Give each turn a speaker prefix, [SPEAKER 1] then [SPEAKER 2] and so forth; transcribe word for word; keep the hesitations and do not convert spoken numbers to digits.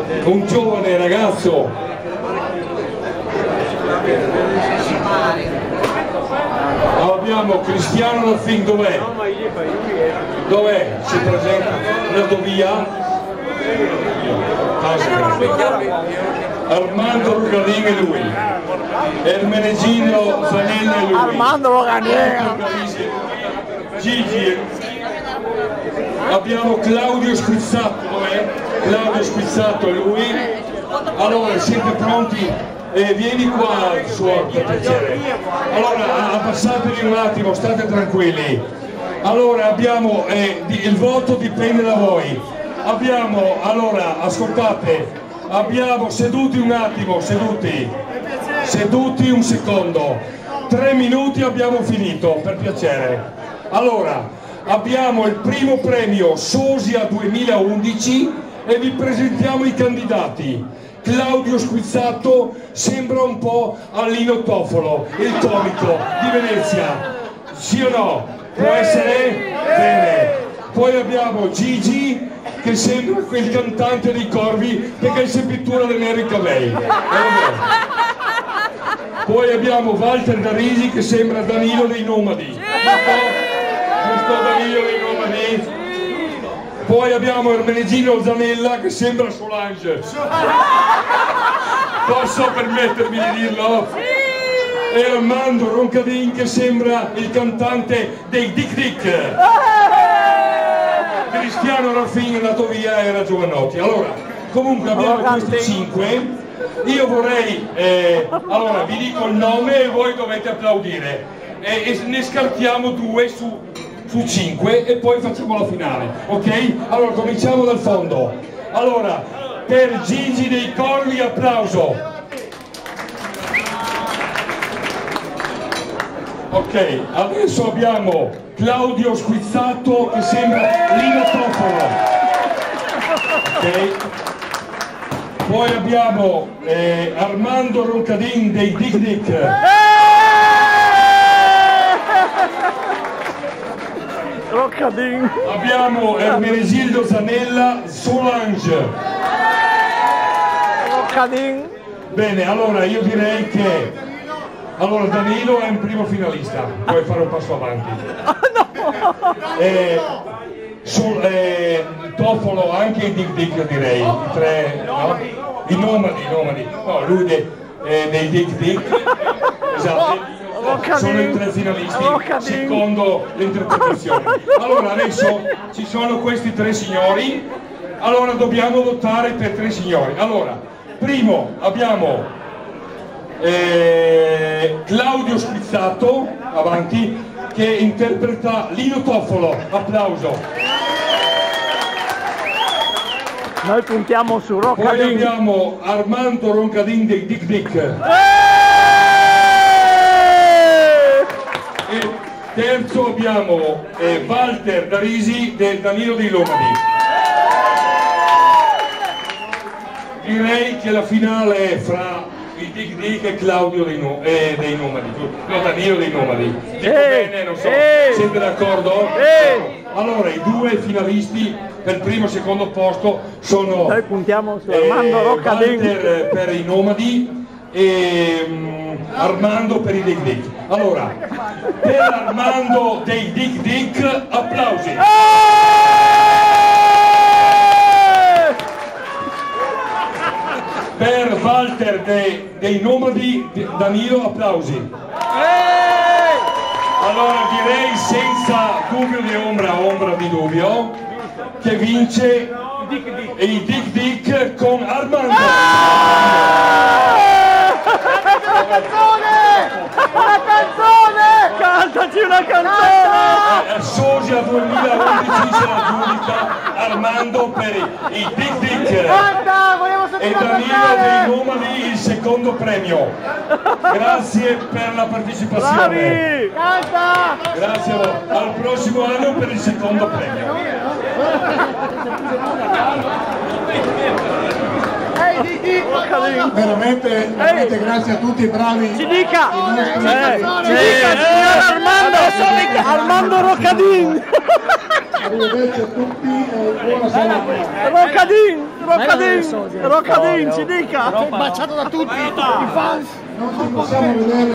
[SPEAKER 1] un giovane ragazzo abbiamo Cristiano Raffin, dov'è? Dov'è? Si presenta? Andato via? Armando Roccadin e lui, Ermenegildo Zanella e lui,
[SPEAKER 2] Armando Roccadin,
[SPEAKER 1] Gigi, abbiamo Claudio Spizzato, dov'è? Claudio Spizzato e lui. Allora, siete pronti? Eh, vieni qua, suo, per piacere. Allora, abbassatevi un attimo, state tranquilli. Allora, abbiamo, eh, il voto dipende da voi. Abbiamo, allora, ascoltate, abbiamo, seduti un attimo, seduti, seduti un secondo, tre minuti abbiamo finito, per piacere. Allora, abbiamo il primo premio Sosia duemilaundici e vi presentiamo i candidati. Claudio Squizzato sembra un po' Allino Toffolo, il comico di Venezia, sì o no? Può essere? Bene. Poi abbiamo Gigi che sembra quel cantante dei Corvi perché è sempre pittura dei neri capelli. Poi abbiamo Walter Darisi che sembra Danilo dei Nomadi. Questo Danilo dei Nomadi. Poi abbiamo Ermenegildo Zanella che sembra Solange. Posso permettermi di dirlo? E Armando Roccadin che sembra il cantante dei Dick Dick. Cristiano Raffin è andato via, era Giovanotti. Allora, comunque abbiamo questi cinque. Io vorrei, eh, allora vi dico il nome e voi dovete applaudire. E, e ne scartiamo due su, su cinque e poi facciamo la finale, ok? Allora cominciamo dal fondo. Allora, per Gigi dei Corvi applauso. Ok, adesso abbiamo Claudio Squizzato che sembra Lino Toffolo. Ok. Poi abbiamo eh, Armando Roccadin dei Dick Dick.
[SPEAKER 2] Roccadin.
[SPEAKER 1] Abbiamo Ermenegildo Zanella, Solange.
[SPEAKER 2] Roccadin.
[SPEAKER 1] Bene, allora io direi che allora Danilo è un primo finalista, puoi fare un passo avanti. Eh, sul, eh, Toffolo anche i Dick Dick direi, i tre, no? I nomadi, i nomadi. No, lui dei, eh, dei Dick Dick, esatto, sono i tre finalisti secondo l'interpretazione. Allora adesso ci sono questi tre signori, allora dobbiamo votare per tre signori. Allora, primo abbiamo Eh, Claudio Squizzato, avanti, che interpreta Lino Toffolo, applauso.
[SPEAKER 2] Noi puntiamo su Roccadin.
[SPEAKER 1] Poi abbiamo Armando Roccadin dei Dick Dick. E terzo abbiamo eh, Walter Darisi del Danilo dei Nomadi. Direi che la finale è fra il Dick Dick e Claudio dei, no, eh, dei Nomadi, no, Danilo dei Nomadi. Dico eh, bene, non so, eh, siete d'accordo? Eh. Allora, i due finalisti per primo e secondo posto sono
[SPEAKER 2] noi puntiamo su Armando eh, Roccadin.
[SPEAKER 1] Walter per i Nomadi e um, Armando per i Dick Dick. Allora, per Armando dei Dick Dick, applausi. Eh! Per Walter dei, dei Nomadi, Danilo, applausi. Eeeh! Allora direi senza dubbio di ombra, ombra di dubbio, che vince i Dick Dick con Armando.
[SPEAKER 2] Una canzone! Una canzone! Cantaci una canzone!
[SPEAKER 1] Eh, Sosia duemilaundici se la giudica Armando per i, i Dick Dick.
[SPEAKER 2] Canta, vogliamo
[SPEAKER 1] e Danilo dei Nomadi il secondo premio. Grazie per la partecipazione.
[SPEAKER 2] Bravi! Canta!
[SPEAKER 1] Grazie a voi. Al prossimo anno per il secondo premio.
[SPEAKER 3] Veramente, veramente grazie a tutti, bravi.
[SPEAKER 2] Ci dica!
[SPEAKER 3] Eh,
[SPEAKER 2] ci dica, signor Armando! Armando Roccadin!
[SPEAKER 3] Arrivederci a tutti e buona serata.
[SPEAKER 2] Roccadin! Roccadin, Roccadin, ci dica! Baciato da tutti, i fans!
[SPEAKER 3] Non ci possiamo vedere.